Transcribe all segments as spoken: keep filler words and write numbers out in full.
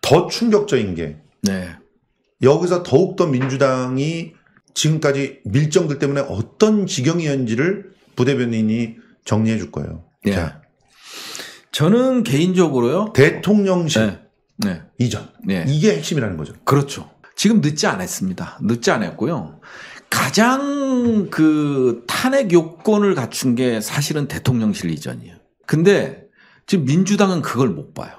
더 충격적인 게 네. 여기서 더욱더 민주당이 지금까지 밀정들 때문에 어떤 지경이었는지를 부대변인이 정리해 줄 거예요. 네. 자, 저는 개인적으로요. 대통령실 네. 네. 이전. 네. 이게 핵심이라는 거죠. 그렇죠. 지금 늦지 않았습니다. 늦지 않았고요. 가장 그 탄핵 요건을 갖춘 게 사실은 대통령실 이전이에요. 근데 지금 민주당은 그걸 못 봐요.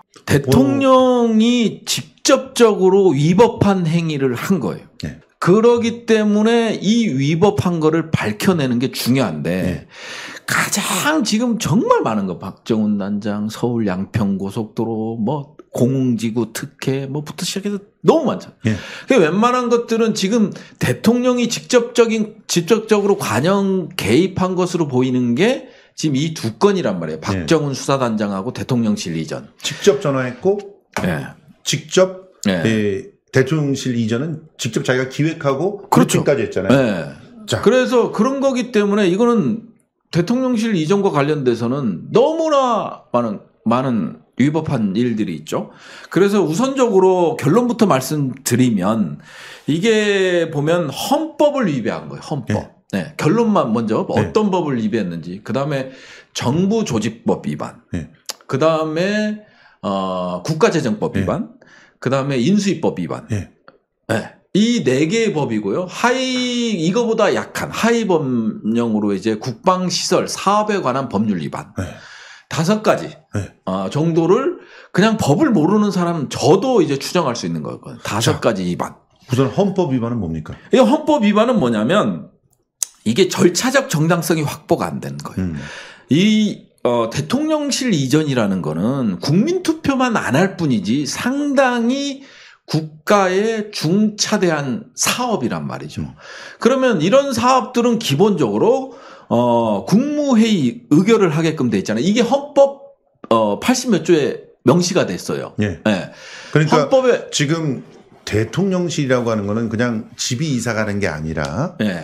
대통령이 직접적으로 위법한 행위를 한 거예요. 네. 그러기 때문에 이 위법한 거를 밝혀내는 게 중요한데 네. 가장 지금 정말 많은 거 박정훈 단장, 서울 양평고속도로, 뭐 공흥지구 특혜 뭐부터 시작해서 너무 많잖아요. 예. 그러니까 웬만한 것들은 지금 대통령이 직접적인 직접적으로 관여 개입한 것으로 보이는 게 지금 이 두 건이란 말이에요. 박정훈 예. 수사단장하고 대통령실 이전. 직접 전화했고 예. 직접 예. 예, 대통령실 이전은 직접 자기가 기획하고 그렇죠. 까지 했잖아요. 예. 자. 그래서 그런 거기 때문에 이거는 대통령실 이전과 관련돼서는 너무나 많은 많은 위법한 일들이 있죠. 그래서 우선적으로 결론부터 말씀드리면 이게 보면 헌법을 위배한 거예요. 헌법. 네. 네. 결론만 먼저 어떤 네. 법을 위배했는지. 그다음에 정부조직법 위반. 네. 그다음에 어, 국가재정법 위반. 네. 그다음에 인수위법 위반. 네. 네. 이 네 개의 법이고요. 하위 이거보다 약한 하위 법령으로 이제 국방시설 사업에 관한 법률 위반. 네. 다섯 가지 네. 어, 정도를 그냥 법을 모르는 사람 저도 이제 추정할 수 있는 거거든요. 다섯 자, 가지 위반. 우선 헌법 위반은 뭡니까? 이 헌법 위반은 뭐냐면 이게 절차적 정당성이 확보가 안 된 거예요. 음. 이 어, 대통령실 이전이라는 거는 국민 투표만 안 할 뿐이지 상당히 국가의 중차대한 사업이란 말이죠. 음. 그러면 이런 사업들은 기본적으로 어, 국무회의 의결을 하게끔 돼 있잖아요. 이게 헌법, 어, 팔십 몇 조에 명시가 됐어요. 예. 네. 그러니까 헌법에 지금 대통령실이라고 하는 거는 그냥 집이 이사 가는 게 아니라 네.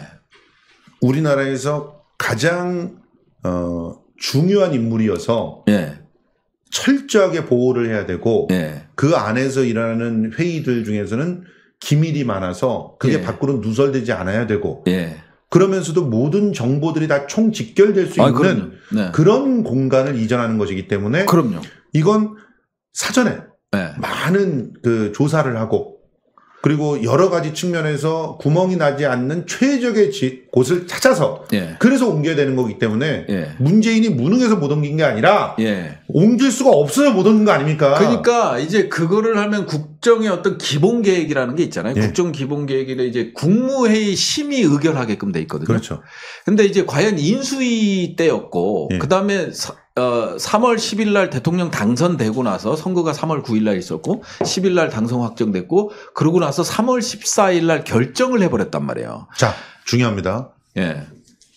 우리나라에서 가장, 어, 중요한 인물이어서 네. 철저하게 보호를 해야 되고 네. 그 안에서 일어나는 회의들 중에서는 기밀이 많아서 그게 네. 밖으로 누설되지 않아야 되고 네. 그러면서도 모든 정보들이 다 총 직결될 수 아, 있는 네. 그런 공간을 이전하는 것이기 때문에 그럼요. 이건 사전에 네. 많은 그 조사를 하고 그리고 여러 가지 측면에서 구멍이 나지 않는 최적의 지, 곳을 찾아서 예. 그래서 옮겨야 되는 거기 때문에 예. 문재인이 무능해서 못 옮긴 게 아니라 예. 옮길 수가 없어서 못 옮긴 거 아닙니까? 그러니까 이제 그거를 하면 국정의 어떤 기본 계획이라는 게 있잖아요. 예. 국정 기본 계획에 이제 국무회의 심의 의결하게끔 돼 있거든요. 그렇죠. 근데 이제 과연 인수위 때였고 예. 그다음에 사, 어, 삼월 십일 날 대통령 당선되고 나서 선거가 삼월 구일 날 있었고 십일 날 당선 확정됐고 그러고 나서 삼월 십사일 날 결정을 해버렸단 말이에요. 자, 중요합니다. 예.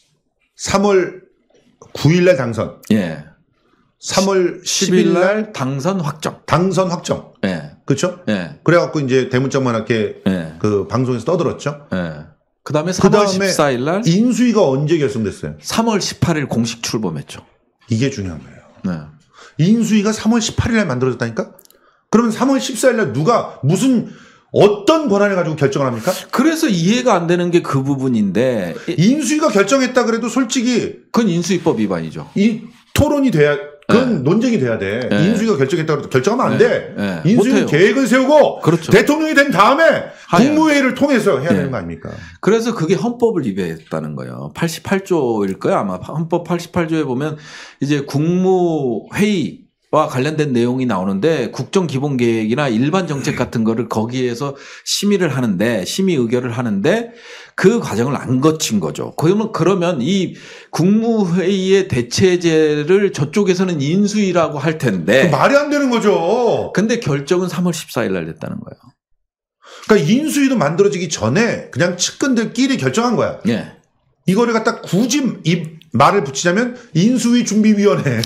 삼월 구일 날 당선. 예. 삼월 십일 날 당선 확정. 당선 확정. 예. 그렇죠? 예. 그래갖고 이제 대문짝만 이렇게 예. 그 방송에서 떠들었죠. 예. 그 다음에 삼월 십사일 날 인수위가 언제 결성됐어요? 삼월 십팔일 공식 출범했죠. 이게 중요한 거예요. 네. 인수위가 삼월 십팔일 날 만들어졌다니까? 그러면 삼월 십사일 날 누가 무슨 어떤 권한을 가지고 결정을 합니까? 그래서 이해가 안 되는 게 그 부분인데 인수위가 결정했다 그래도 솔직히 그건 인수위법 위반이죠. 이 토론이 돼야 그건 네. 논쟁이 돼야 돼. 네. 인수위가 결정했다 그래도 결정하면 안 네. 돼. 네. 인수위는 못해요. 계획을 세우고 그렇죠. 대통령이 된 다음에 하여튼. 국무회의를 통해서 해야 네. 되는 거 아닙니까? 그래서 그게 헌법을 위배했다는 거예요. 팔십팔 조일 거예요. 아마 헌법 팔십팔 조에 보면 이제 국무회의 와 관련된 내용이 나오는데 국정기본계획이나 일반 정책 같은 거를 거기에서 심의를 하는데 심의 의결을 하는데 그 과정을 안 거친 거죠. 그러면 그러면 이 국무회의의 대체제를 저쪽에서는 인수위라고 할 텐데 말이 안 되는 거죠. 근데 결정은 삼월 십사일 날 됐다는 거예요. 그러니까 인수위도 만들어지기 전에 그냥 측근들끼리 결정한 거야. 예. 이거를 갖다 굳이 이 말을 붙이자면 인수위 준비위원회.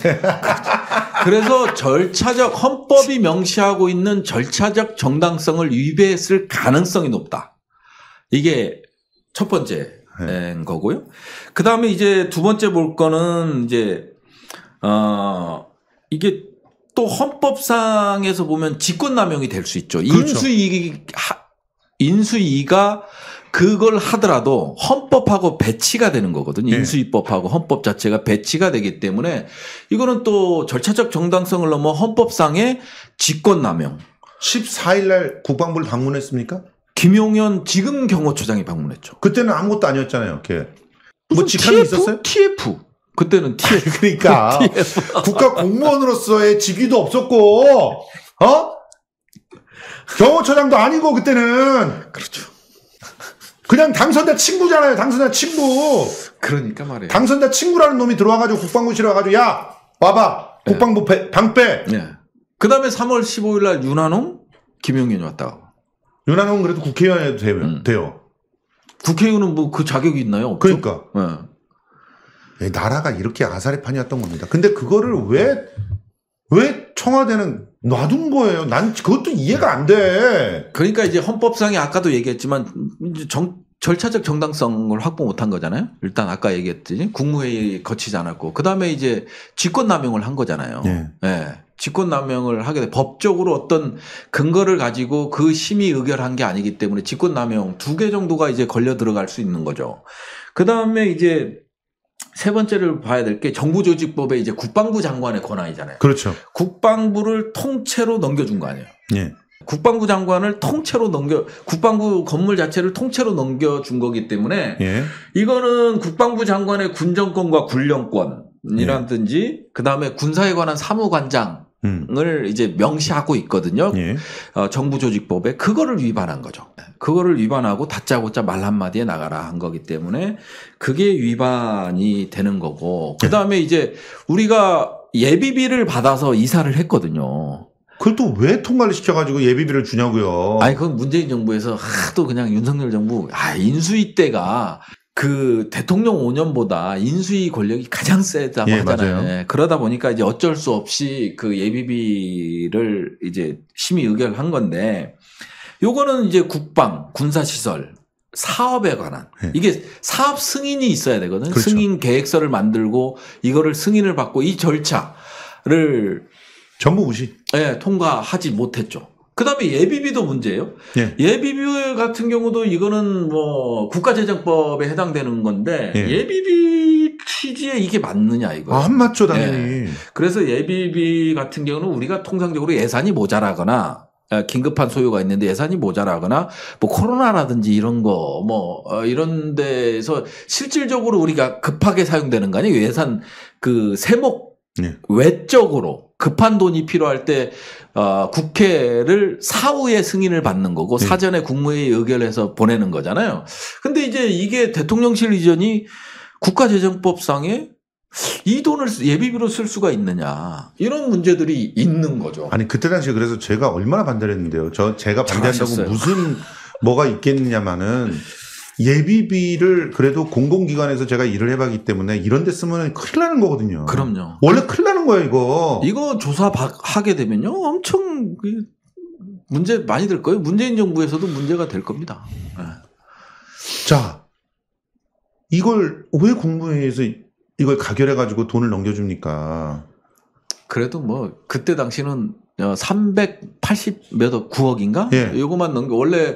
그래서 절차적 헌법이 명시하고 있는 절차적 정당성을 위배했을 가능성이 높다. 이게 첫 번째인 네. 거고요. 그 다음에 이제 두 번째 볼 거는 이제 어 이게 또 헌법상에서 보면 직권남용이 될 수 있죠. 그렇죠. 인수위, 인수위가 그걸 하더라도 헌법하고 배치가 되는 거거든요. 네. 인수위법하고 헌법 자체가 배치가 되기 때문에 이거는 또 절차적 정당성을 넘어 헌법상의 직권남용. 십사 일 날 국방부를 방문했습니까? 김용현 지금 경호처장이 방문했죠. 그때는 아무것도 아니었잖아요. 걔. 뭐 직함이 있었어요? 티에프. 그때는 티에프. 그러니까 티에프. 국가 공무원으로서의 직위도 없었고, 어? 경호처장도 아니고 그때는. 그렇죠. 그냥 당선자 친구잖아요. 당선자 친구. 그러니까 말이에요. 당선자 친구라는 놈이 들어와가지고 국방부실에 와가지고 야 와봐 국방부 네. 방 빼. 네. 그 다음에 삼월 십오일 날 윤한홍, 김용현이 왔다. 윤한홍은 그래도 국회의원 해도 돼요. 음. 돼요. 국회의원은 뭐 그 자격이 있나요? 없죠? 그러니까. 네. 나라가 이렇게 아사리판이었던 겁니다. 근데 그거를 왜, 왜 청와대는 놔둔 거예요? 난 그것도 이해가 안 돼. 그러니까 이제 헌법상에 아까도 얘기했지만 정, 절차적 정당성을 확보 못한 거잖아요. 일단 아까 얘기했듯이 국무회의 거치지 않았고 그 다음에 이제 직권남용을 한 거잖아요. 네. 네. 직권남용을 하게 돼 법적으로 어떤 근거를 가지고 그 심의 의결한 게 아니기 때문에 직권남용 두 개 정도가 이제 걸려 들어갈 수 있는 거죠. 그 다음에 이제 세 번째를 봐야 될 게 정부조직법의 이제 국방부 장관의 권한이잖아요. 그렇죠. 국방부를 통째로 넘겨준 거 아니에요. 네. 국방부 장관을 통째로 넘겨 국방부 건물 자체를 통째로 넘겨준 거기 때문에 예. 이거는 국방부 장관의 군정권과 군령권이라든지 예. 그다음에 군사에 관한 사무관장을 음. 이제 명시하고 있거든요. 예. 어, 정부조직법에 그거를 위반한 거죠. 그거를 위반하고 다짜고짜 말 한마디에 나가라 한 거기 때문에 그게 위반이 되는 거고 그다음에 예. 이제 우리가 예비비를 받아서 이사를 했거든요. 그걸 또 왜 통과를 시켜가지고 예비비를 주냐고요. 아니, 그건 문재인 정부에서 하도 그냥 윤석열 정부, 아, 인수위 때가 그 대통령 오 년보다 인수위 권력이 가장 세다고 예, 하잖아요. 맞아요. 그러다 보니까 이제 어쩔 수 없이 그 예비비를 이제 심의 의결한 건데 요거는 이제 국방, 군사시설, 사업에 관한 네. 이게 사업 승인이 있어야 되거든요. 그렇죠. 승인 계획서를 만들고 이거를 승인을 받고 이 절차를 전부 무시. 네, 통과하지 못했죠. 그 다음에 예비비도 문제예요. 예. 예비비 같은 경우도 이거는 뭐 국가재정법에 해당되는 건데 예. 예비비 취지에 이게 맞느냐 이거. 아, 안 맞죠 당연히. 예. 그래서 예비비 같은 경우는 우리가 통상적으로 예산이 모자라거나 긴급한 소요가 있는데 예산이 모자라거나 뭐 코로나라든지 이런 거 뭐 이런 데서 실질적으로 우리가 급하게 사용되는 거 아니에요. 예산 그 세목 예. 외적으로 급한 돈이 필요할 때 어, 국회를 사후에 승인을 받는 거고 네. 사전에 국무회의 의결해서 보내는 거잖아요. 근데 이제 이게 대통령실 이전이 국가재정법상에 이 돈을 예비비로 쓸 수가 있느냐 이런 문제들이 있는 거죠. 아니 그때 당시에 그래서 제가 얼마나 반대를 했는데요. 저 제가 반대한다고 무슨 뭐가 있겠느냐마는 예비비를 그래도 공공기관에서 제가 일을 해봤기 때문에 이런 데 쓰면 큰일 나는 거거든요. 그럼요. 원래 큰일 나는 거예요, 이거. 이거 조사하게 되면요. 엄청 문제 많이 될 거예요. 문재인 정부에서도 문제가 될 겁니다. 네. 자, 이걸 왜 국무회의에서 이걸 가결해가지고 돈을 넘겨줍니까? 그래도 뭐 그때 당시는 삼백팔십 몇억 구억인가? 예. 요거만 넘겨 원래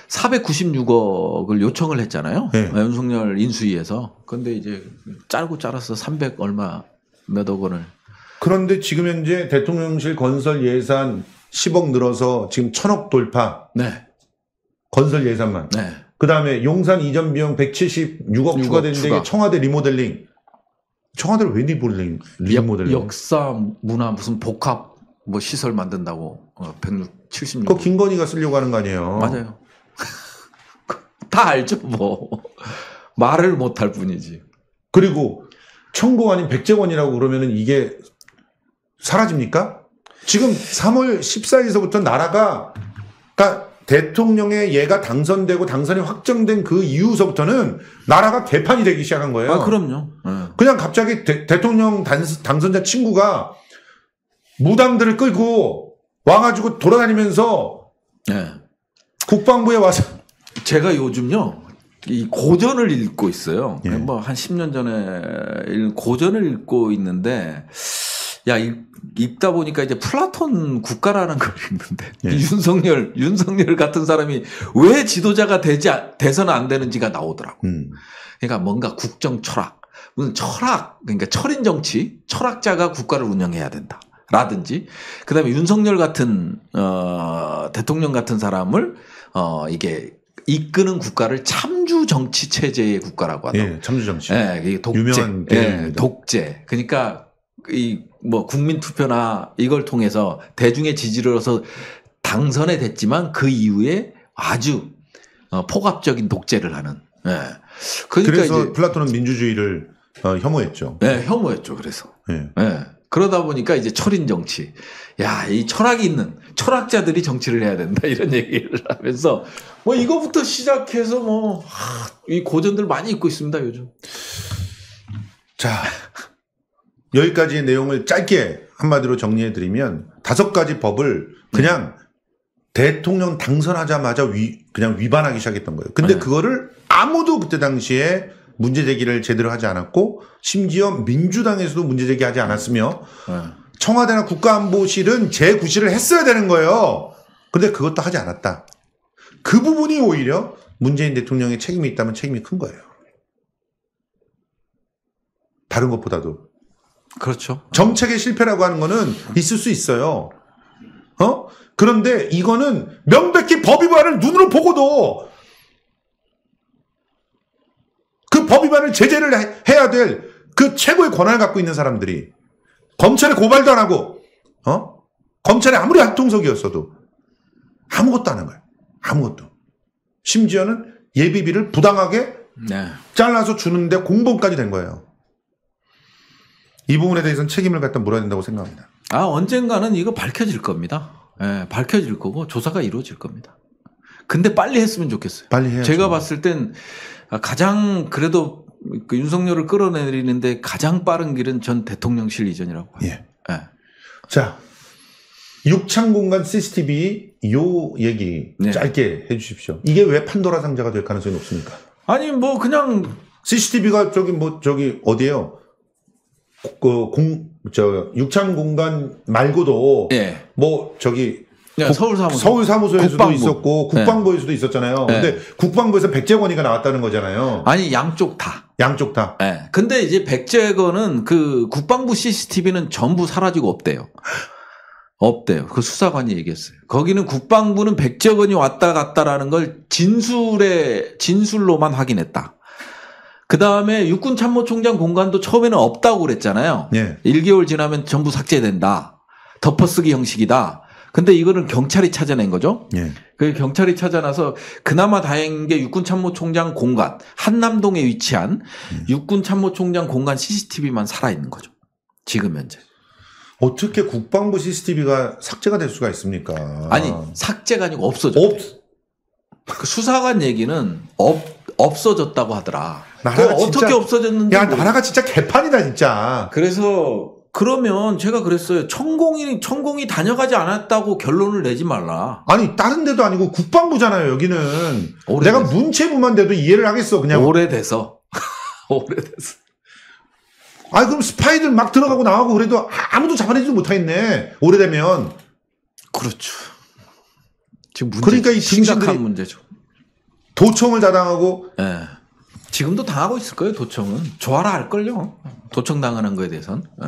사백구십육억을 요청을 했잖아요. 네. 윤석열 인수위에서. 그런데 이제 짜고 짜라서 삼백 얼마 몇억 원을. 그런데 지금 현재 대통령실 건설 예산 십억 늘어서 지금 천억 돌파. 네. 건설 예산만. 네. 그다음에 용산 이전 비용 백칠십육억 추가됐는데 추가. 청와대 리모델링. 청와대를 왜 리모델링? 리모델링. 역사 문화 무슨 복합 뭐 시설 만든다고 백칠십육. 그거 김건희가 쓰려고 하는 거 아니에요? 맞아요. 다 알죠, 뭐. 말을 못 할 뿐이지. 그리고 천공 아닌 백제원이라고 그러면은 이게 사라집니까? 지금 삼월 십사일서부터 나라가, 그러니까 대통령의 얘가 당선되고 당선이 확정된 그 이후서부터는 나라가 개판이 되기 시작한 거예요. 아, 그럼요. 네. 그냥 갑자기 대, 대통령 단, 당선자 친구가 무당들을 끌고 와가지고 돌아다니면서 네. 국방부에 와서 제가 요즘요, 이 고전을 읽고 있어요. 예. 뭐 한 십 년 전에 고전을 읽고 있는데, 야, 읽다 보니까 이제 플라톤 국가라는 걸 읽는데 예. 윤석열, 윤석열 같은 사람이 왜 지도자가 되지, 돼서는 안 되는지가 나오더라고. 음. 그러니까 뭔가 국정 철학, 무슨 철학, 그러니까 철인 정치, 철학자가 국가를 운영해야 된다. 라든지, 그 다음에 윤석열 같은, 어, 대통령 같은 사람을, 어, 이게 이끄는 국가를 참주 정치 체제의 국가라고 하더라고요. 예, 참주 정치. 예, 이게 독재. 유명한 예, 독재. 그러니까 이 뭐 국민 투표나 이걸 통해서 대중의 지지를 얻어서 당선이 됐지만 그 이후에 아주 어, 폭압적인 독재를 하는. 예. 그러니까 그래서 이제 플라톤은 민주주의를 어, 혐오했죠. 네, 혐오했죠. 그래서. 예. 예. 그러다 보니까 이제 철인 정치. 야, 이 철학이 있는 철학자들이 정치를 해야 된다. 이런 얘기를 하면서 뭐 이거부터 시작해서 뭐 이 고전들 많이 읽고 있습니다, 요즘. 자, 여기까지의 내용을 짧게 한마디로 정리해 드리면 다섯 가지 법을 그냥 네. 대통령 당선하자마자 위, 그냥 위반하기 시작했던 거예요. 근데 네. 그거를 아무도 그때 당시에 문제 제기를 제대로 하지 않았고 심지어 민주당에서도 문제 제기하지 않았으며 네. 청와대나 국가안보실은 재구실을 했어야 되는 거예요. 근데 그것도 하지 않았다. 그 부분이 오히려 문재인 대통령의 책임이 있다면 책임이 큰 거예요. 다른 것보다도. 그렇죠. 정책의 실패라고 하는 거는 있을 수 있어요. 어? 그런데 이거는 명백히 법 위반을 눈으로 보고도 그 법 위반을 제재를 해야 될 그 최고의 권한을 갖고 있는 사람들이 검찰에 고발도 안 하고, 어? 검찰에 아무리 한통속이었어도 아무것도 안 한 거예요. 아무것도. 심지어는 예비비를 부당하게 네. 잘라서 주는데 공범까지 된 거예요. 이 부분에 대해서는 책임을 갖다 물어야 된다고 생각합니다. 아, 언젠가는 이거 밝혀질 겁니다. 예, 밝혀질 거고 조사가 이루어질 겁니다. 근데 빨리 했으면 좋겠어요. 빨리 해야죠. 제가 봤을 땐 가장 그래도 그 윤석열을 끌어내리는데 가장 빠른 길은 전 대통령실 이전이라고 봐요. 예. 예. 자, 육창공간 씨씨티비 요 얘기 네. 짧게 해 주십시오. 이게 왜 판도라 상자가 될 가능성이 높습니까? 아니 뭐 그냥 씨씨티비가 저기 뭐 저기 어디예요? 그 공 저 육창공간 말고도 예. 뭐 저기 야, 서울 사무소. 서울 사무소에서도 국방부. 있었고 국방부에서도 네. 있었잖아요. 네. 근데 국방부에서 백제건이가 나왔다는 거잖아요. 아니 양쪽 다. 양쪽 다. 예. 네. 근데 이제 백제건은 그 국방부 씨씨티비는 전부 사라지고 없대요. 없대요. 그 수사관이 얘기했어요. 거기는 국방부는 백제건이 왔다 갔다라는 걸 진술에 진술로만 확인했다. 그 다음에 육군참모총장 공간도 처음에는 없다고 그랬잖아요. 네. 일 개월 지나면 전부 삭제된다. 덮어쓰기 형식이다. 근데 이거는 경찰이 찾아낸 거죠. 네. 그 경찰이 찾아나서 그나마 다행인 게 육군참모총장 공간, 한남동에 위치한 네. 육군참모총장 공간 씨씨티비만 살아있는 거죠. 지금 현재. 어떻게 국방부 씨씨티비가 삭제가 될 수가 있습니까? 아니, 삭제가 아니고 없어졌대요. 없... 그 수사관 얘기는 없, 없어졌다고 하더라. 나라가 어떻게 진짜, 없어졌는지. 야, 나라가 진짜 개판이다, 진짜. 그래서, 그러면 제가 그랬어요. 천공이, 천공이 다녀가지 않았다고 결론을 내지 말라. 아니, 다른 데도 아니고 국방부잖아요, 여기는. 오래돼서. 내가 문체부만 돼도 이해를 하겠어, 그냥. 오래돼서. 오래돼서. 아니, 그럼 스파이들 막 들어가고 나가고 그래도 아무도 잡아내지도 못하겠네. 오래되면. 그렇죠. 지금 문제, 그러니까 이 심각한 문제죠. 도청을 다 당하고. 예. 네. 지금도 당하고 있을 거예요, 도청은. 좋아라 할걸요. 도청 당하는 거에 대해서는. 예.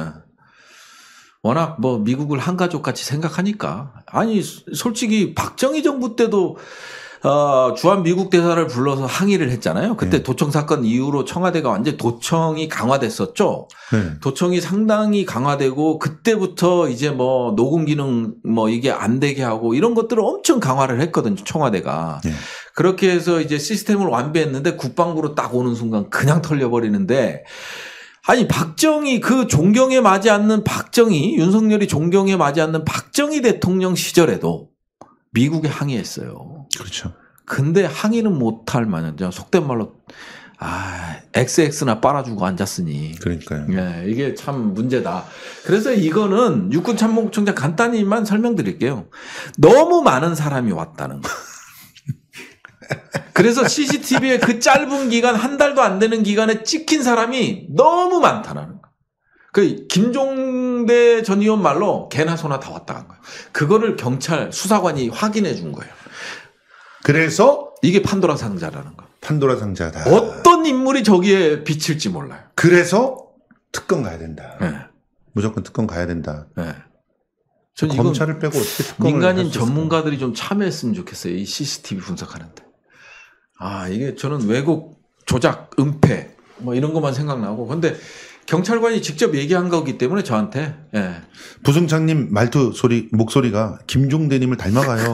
워낙 뭐 미국을 한 가족 같이 생각하니까. 아니, 솔직히 박정희 정부 때도 어, 주한 미국 대사를 불러서 항의를 했잖아요. 그때 네. 도청 사건 이후로 청와대가 완전히 도청이 강화됐었죠. 네. 도청이 상당히 강화되고 그때부터 이제 뭐 녹음 기능 뭐 이게 안 되게 하고 이런 것들을 엄청 강화를 했거든요. 청와대가. 네. 그렇게 해서 이제 시스템을 완비했는데 국방부로 딱 오는 순간 그냥 털려버리는데 아니 박정희 그 존경에 맞지 않는 박정희 윤석열이 존경에 맞지 않는 박정희 대통령 시절에도 미국에 항의했어요. 그렇죠. 근데 항의는 못할 만한, 속된 말로, 아, 엑스엑스나 빨아주고 앉았으니. 그러니까요. 예, 이게 참 문제다. 그래서 이거는 육군 참모총장 간단히만 설명드릴게요. 너무 많은 사람이 왔다는 거. 그래서 씨씨티비에 그 짧은 기간, 한 달도 안 되는 기간에 찍힌 사람이 너무 많다는 거. 그 김종대 전 의원 말로 개나 소나 다 왔다 간 거예요. 그거를 경찰 수사관이 확인해 준 거예요. 그래서 이게 판도라 상자라는 거. 판도라 상자다. 어떤 인물이 저기에 비칠지 몰라요. 그래서 특검 가야 된다. 네. 무조건 특검 가야 된다. 네. 전 검찰을 빼고 어떻게 특검을 민간인 전문가들이 좀 참여했으면 좋겠어요. 이 씨씨티비 분석하는데. 아, 이게 저는 왜곡, 조작, 은폐 뭐 이런 것만 생각나고. 근데 경찰관이 직접 얘기한 거기 때문에 저한테. 예. 부승찬님 말투 소리 목소리가 김종대님을 닮아가요.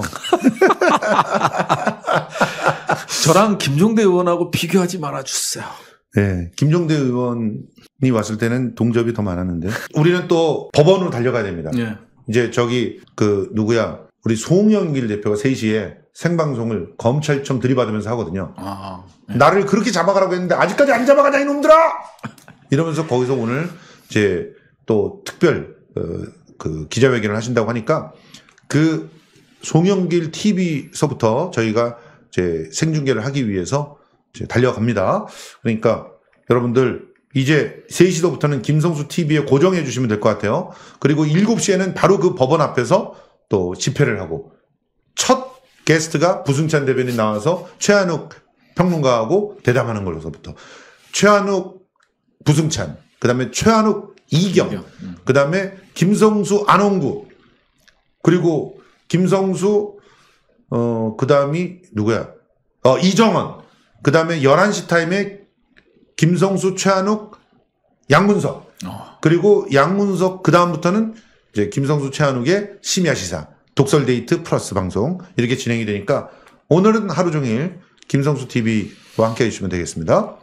저랑 김종대 의원하고 비교하지 말아주세요. 네, 김종대 의원이 왔을 때는 동접이 더 많았는데 우리는 또 법원으로 달려가야 됩니다. 예. 이제 저기 그 누구야 우리 송영길 대표가 세 시에 생방송을 검찰청 들이받으면서 하거든요. 아, 예. 나를 그렇게 잡아가라고 했는데 아직까지 안 잡아가냐 이놈들아! 이러면서 거기서 오늘 이제 또 특별 어, 그 기자회견을 하신다고 하니까 그 송영길 티비서부터 저희가 이제 생중계를 하기 위해서 이제 달려갑니다. 그러니까 여러분들 이제 세 시부터는 김성수 티비에 고정해 주시면 될 것 같아요. 그리고 일곱 시에는 바로 그 법원 앞에서 또 집회를 하고 첫 게스트가 부승찬 대변인 나와서 최한욱 평론가하고 대담하는 걸로서부터 최한욱 부승찬 그다음에 최한욱 이경 이경. 음. 그다음에 김성수 안홍구 그리고 김성수 어 그다음이 누구야? 어 이정원 그다음에 열한 시 타임에 김성수 최한욱 양문석 어. 그리고 양문석 그다음부터는 이제 김성수 최한욱의 심야 시사 독설 데이트 플러스 방송 이렇게 진행이 되니까 오늘은 하루 종일 김성수 티비와 함께 해주시면 되겠습니다.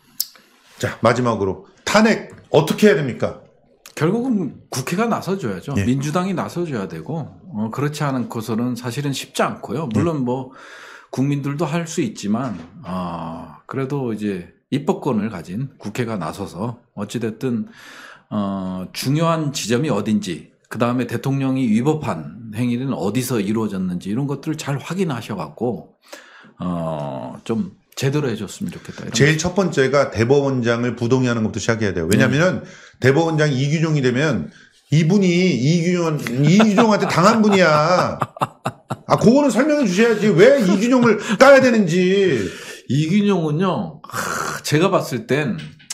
자 마지막으로 탄핵 어떻게 해야 됩니까? 결국은 국회가 나서줘야죠. 예. 민주당이 나서줘야 되고 어, 그렇지 않고서는 사실은 쉽지 않고요. 물론 예. 뭐 국민들도 할 수 있지만 어, 그래도 이제 입법권을 가진 국회가 나서서 어찌됐든 어, 중요한 지점이 어딘지 그 다음에 대통령이 위법한 행위는 어디서 이루어졌는지 이런 것들을 잘 확인하셔갖고 어, 좀 제대로 해줬으면 좋겠다. 제일 첫 번째가 대법원장을 부동의하는 것부터 시작해야 돼요. 왜냐하면 음. 대법원장이 이규종이 되면 이분이 이규종, 이규종한테 당한 분이야. 아, 그거는 설명해 주셔야지. 왜 이규종을 까야 되는지. 이규종은요, 제가 봤을 땐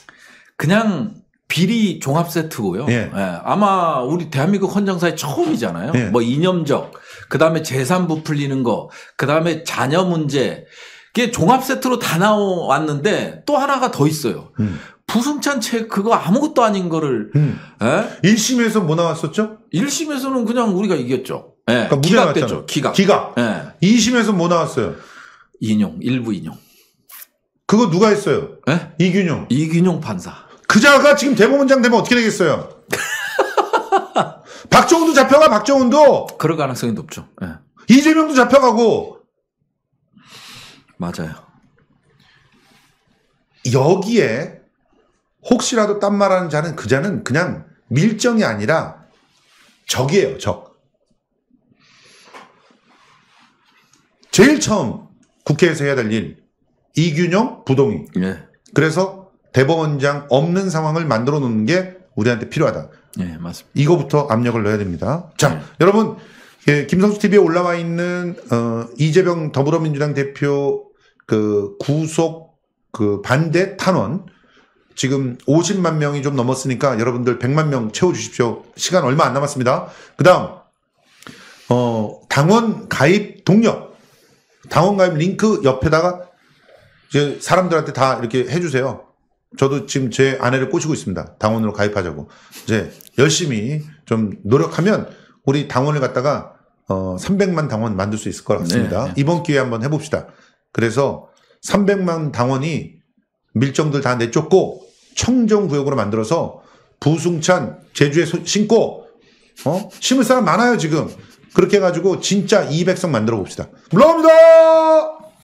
그냥 비리 종합 세트고요. 예. 예, 아마 우리 대한민국 헌정사에 처음이잖아요. 예. 뭐 이념적, 그 다음에 재산 부풀리는 거, 그 다음에 자녀 문제. 이게 종합 세트로 다 나왔는데 또 하나가 더 있어요. 음. 부승찬 책 그거 아무것도 아닌 거를. 음. 예? 일 심에서 뭐 나왔었죠? 일 심에서는 그냥 우리가 이겼죠. 예. 그러니까 기각됐죠. 기각. 기각. 예. 이 심에서 뭐 나왔어요? 인용, 일부 인용. 그거 누가 했어요? 예? 이균용. 이균용 판사. 그자가 지금 대법원장 되면 어떻게 되겠어요? 박정훈도 잡혀가, 박정훈도. 그럴 가능성이 높죠. 예. 이재명도 잡혀가고. 맞아요. 여기에 혹시라도 딴 말하는 자는 그 자는 그냥 밀정이 아니라 적이에요, 적. 제일 처음 국회에서 해야 될 일, 이균용 부동의. 네. 그래서 대법원장 없는 상황을 만들어 놓는 게 우리한테 필요하다. 네, 맞습니다. 이거부터 압력을 넣어야 됩니다. 자, 네. 여러분, 예, 김성수 티비에 올라와 있는 어, 이재명 더불어민주당 대표 그 구속 그 반대 탄원 지금 오십만 명이 좀 넘었으니까 여러분들 백만 명 채워주십시오. 시간 얼마 안 남았습니다. 그 다음, 어, 당원 가입 동력. 당원 가입 링크 옆에다가 이제 사람들한테 다 이렇게 해주세요. 저도 지금 제 아내를 꼬시고 있습니다. 당원으로 가입하자고. 이제 열심히 좀 노력하면 우리 당원을 갖다가 어, 삼백만 당원 만들 수 있을 것 같습니다. 네, 네. 이번 기회에 한번 해봅시다. 그래서 삼백만 당원이 밀정들 다 내쫓고 청정구역으로 만들어서 부승찬 제주에 신고 어? 심을 사람 많아요 지금. 그렇게 해가지고 진짜 이백 석 만들어 봅시다. 물러갑니다.